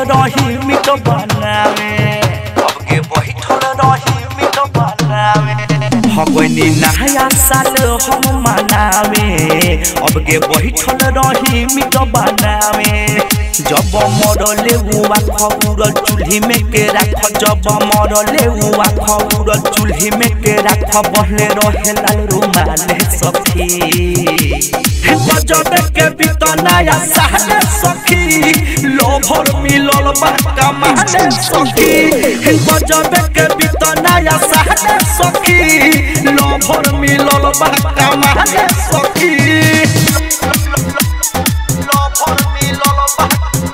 रही मीट बनावे अब के बैठल रही मीट बनावे हगनी नया साल हम मनावे अब के बैठल रही मीट बनावे जब मरले हुआ खबुर चूल्ही में के राख जब मरले हुआ खबुर चूल्ही में के राख बहले रहे लाल रुमाले सखी गजब के बितनाया साले सखी लोभर मिलल बा कमाले सखी गजब के बितनाया साले सखी लोभर मिलल बा कमाले सखी लोभर मिलल बा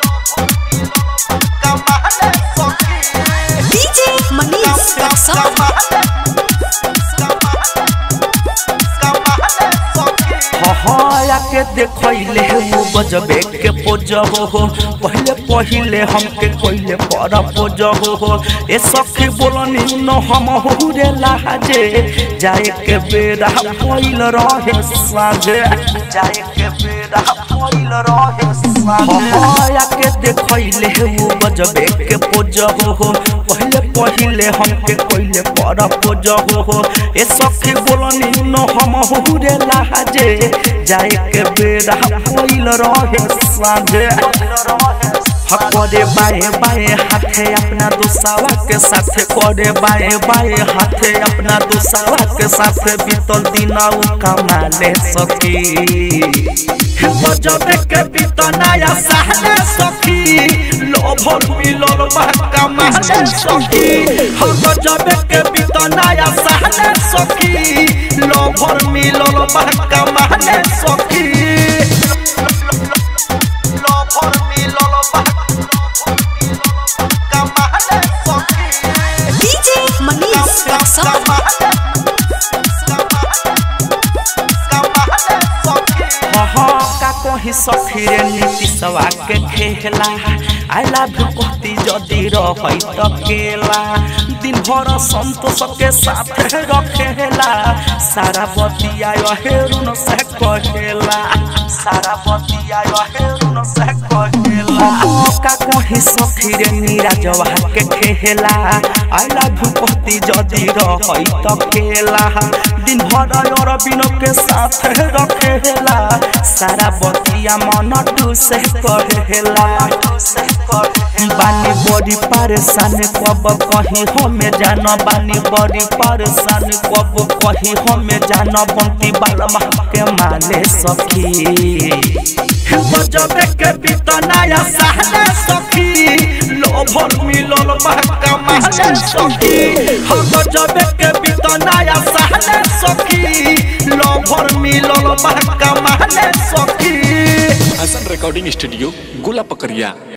कमाले सखी डीजे मनीष रक्सौल के देखले वो गजबे के पोजहो हो पहले हमके कोइले पर पोजहो हो ए सखी बोलनी न हम हुरे लाजे जाए के बेरा कोइल रहे साजे जाए के बेरा कोइल रहे साजे के देखले वो गजबे के पोजहो हो पहले हमके कोइले पर पोजहो हो ए सखी बोलनी न हम हुरे लाजे जाए के बेरा कोइल रहे साजे करे बाए बाए हाथे अपना दुसावा के साथ करे बाए बाए हाथे अपना दुसावा के साथ बीतल दिना कमाले सखी गजब के बितनाया साले सखी लोभर मिलल बा कमाले सखी गजब के बितनाया साले सखी लोभर मिलल बा कमाले सखी लोभर मिलल बा कमाले सखी डीजे मनीष रक्सौल कहीं सखी रे नीतीशवा के खेला आई लव यू कहती जदि रही तकेला दिन भर संतोष के साथ रखेला सारा बतिया हेरुन से कहेला सारा बतिया हेरुन से कहेला का कहीं सखी रे नीरजवा के खेला आई लव यू कहती जदि रही तकेला दिन भर अरबिन के साथ रखेला सारा बतिया मन टू से कहेला बानी बड़ी परेशान कब कहीं हमें जाना बानी बड़ी परेशान कब कहीं हमें जाना बंटी बालमा के माले सखी गजब के बितनाया साले सखी लोभर मिलल बा कमाले सखी गजब के बितनाया साले सखी लोभर मिलल बा कमाले सखी हसन रिकॉर्डिंग स्टूडियो गोला पकड़िया।